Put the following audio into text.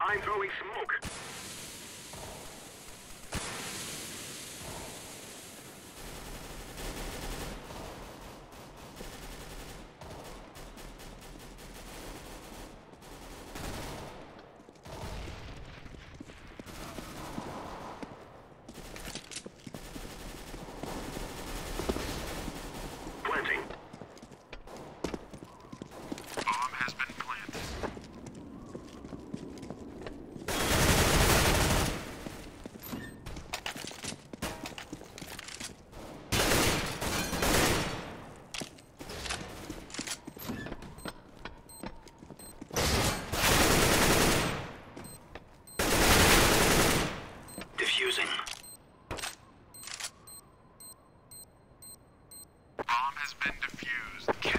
I'm throwing smoke. Planting. Bomb has been planted. Diffusing. Bomb has been defused.